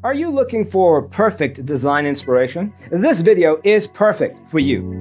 Are you looking for perfect design inspiration? This video is perfect for you.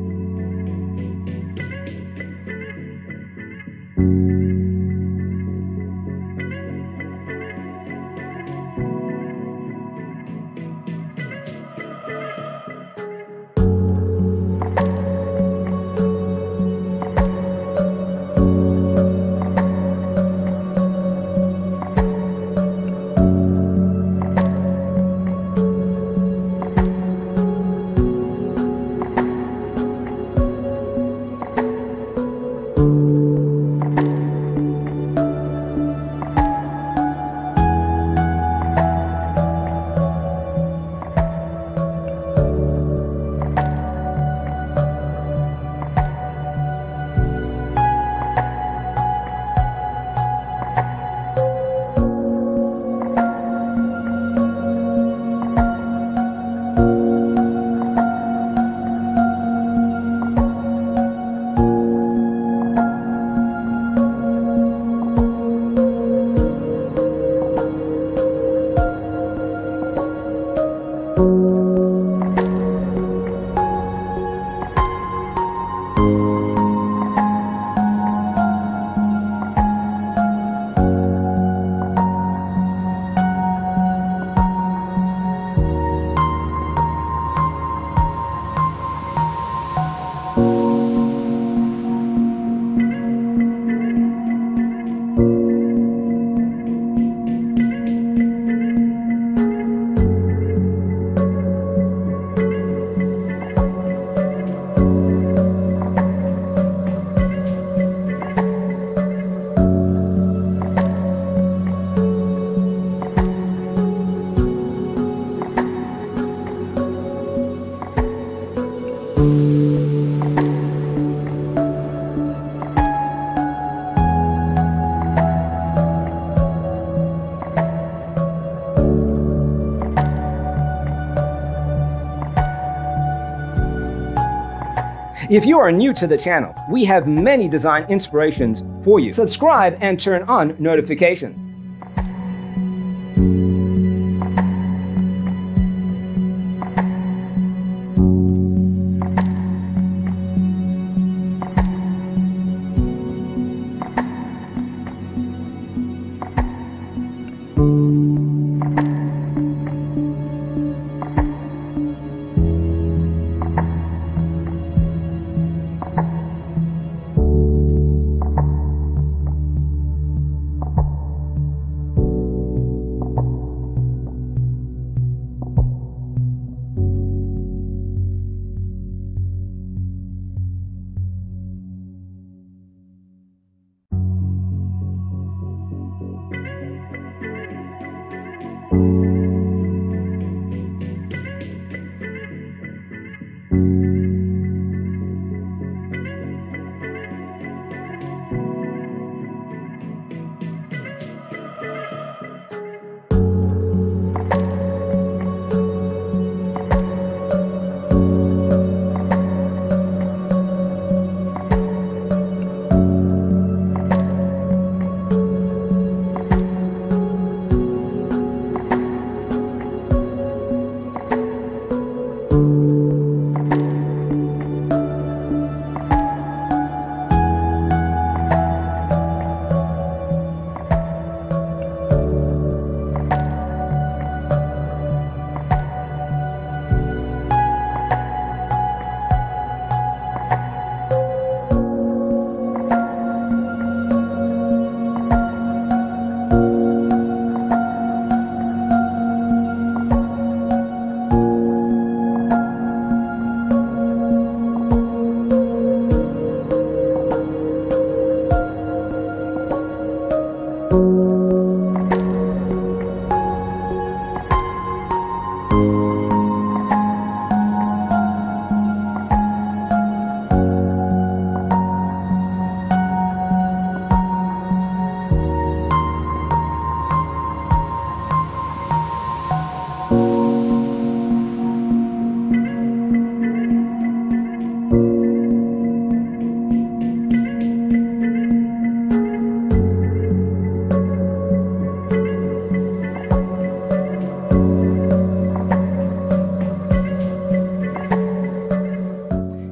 If you are new to the channel, we have many design inspirations for you. Subscribe and turn on notifications.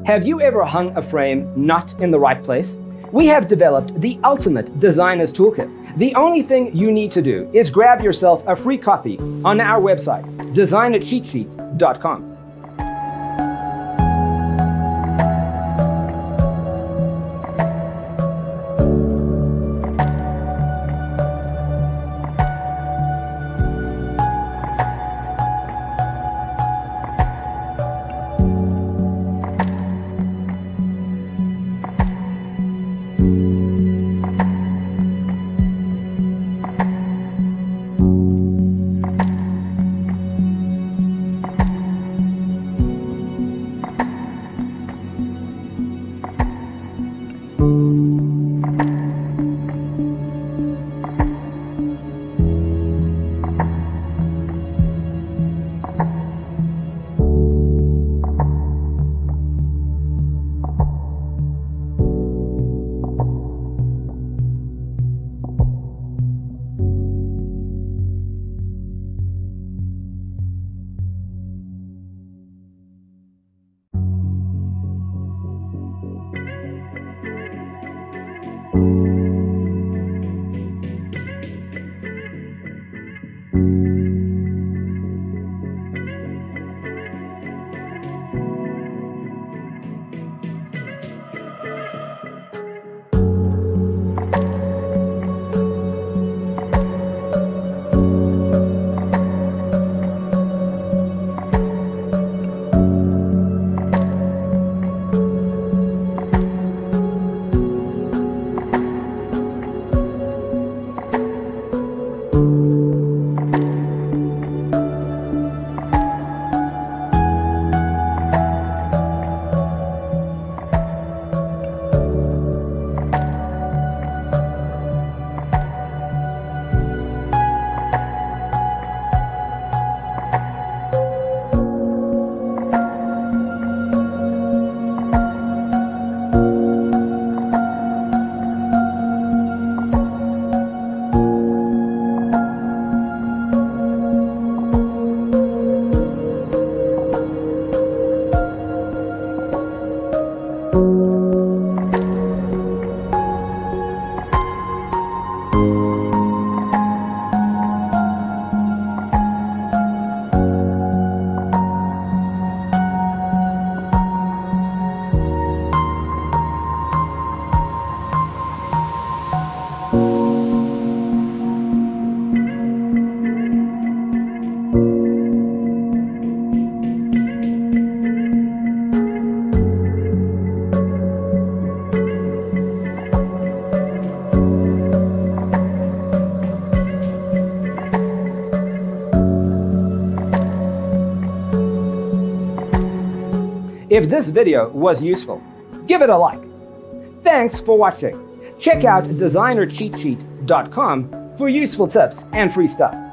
Have you ever hung a frame not in the right place? We have developed the ultimate designer's toolkit. The only thing you need to do is grab yourself a free copy on our website, designercheatsheet.com. If this video was useful, give it a like. Thanks for watching. Check out designercheatsheet.com for useful tips and free stuff.